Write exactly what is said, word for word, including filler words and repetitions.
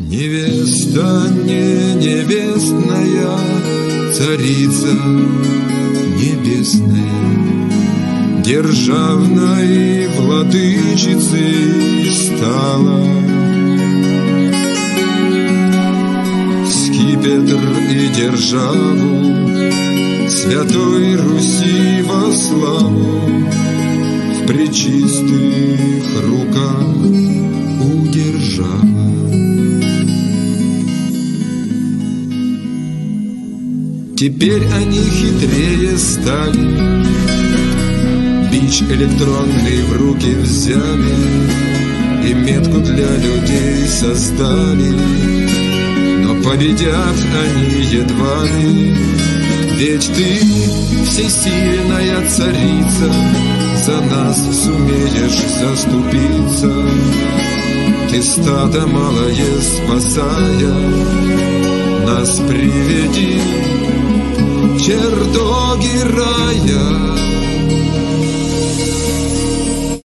Невеста не небесная, царица небесная, державной владычицей стала. Скипетр и державу Святой Руси во славу в пречистых руках удержала. Теперь они хитрее стали, бич электронный в руки взяли и метку для людей создали. Но победят они едва ли, ведь ты всесильная царица, за нас сумеешь заступиться. Ты стадо малое спасая, нас приведи в